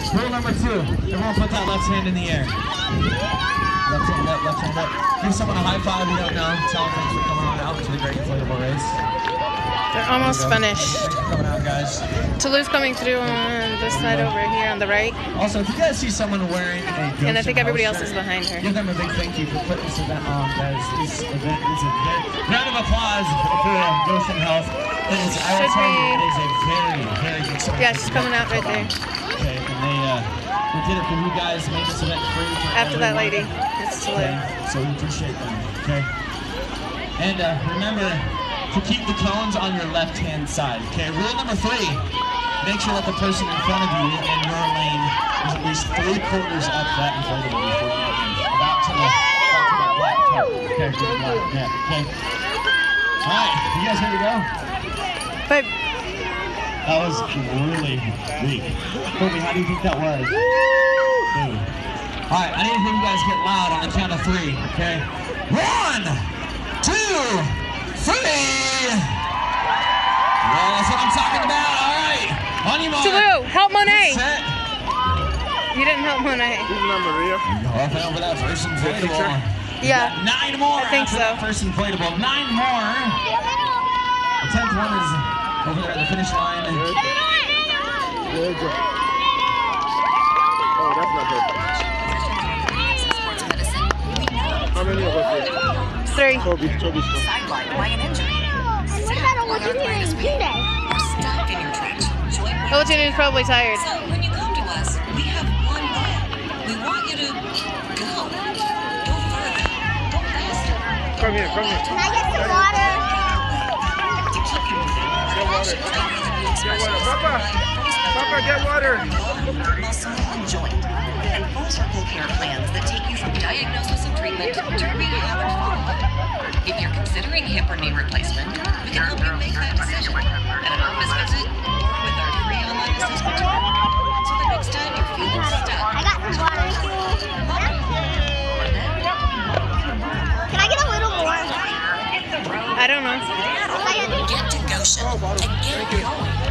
Rule number 2, everyone put that left hand in the air. Left hand up, left hand up. Give someone a high five you don't know. Tell them thanks for coming on out to the Great Inflatable Race. They're almost finished. Thanks for coming out, guys. Toulouse coming through on this side over here on the right. Also, if you guys see someone wearing a Goshen And I think everybody Health else is shirt, behind her. give them a big thank you for putting this event on, guys. This event is a very round of applause for Goshen Health. It is, I will tell you, it is a very, very good service. Yeah, she's coming out right there. Okay, and they did it for you guys, made this event free for After that everyone. lady. It's Toulouse. Okay, so we appreciate them, okay? And remember to keep the cones on your left-hand side, okay? Rule number 3, make sure that the person in front of you in your lane is at least 3/4 up that inflatable before you get in. About to that black top, okay? Good black, yeah, okay? All right, you guys ready to go? But That was really weak. Kobe, how do you think that was? Dude. All right, I need to hear you guys get loud on the count of 3, okay? 1, 2, 3! Yeah, that's what I'm talking about. All right, on your mark. Toulouse, help Monet. Set. You didn't help Monet. Half out for that first inflatable. Yeah. 9 more. I think after so. that first inflatable. 9 more. The 10th one is over there at the finish line. Good job. Oh, that's not good. How many of us here? 3. Toby's Sidelined by an injury. Stuck in your trench. Join Olajun is probably tired. So when you come to us, we have one plan. We want you to go. Go further. Go faster. Come here, come here. Can I get some water? To keep you moving, our action trainers and new Get water. specialists Papa! Papa, get water! bone, muscle, and joint. And full circle care plans that take you from diagnosis and treatment to rehab and follow-up. If you're considering hip or knee replacement, we can help you make that decision at an office visit or with our free online assessment tool. So the next time you're feeling stuck, I got some water. or then, Can I get a little more? hit the road. I don't know. Get to Goshen and get going.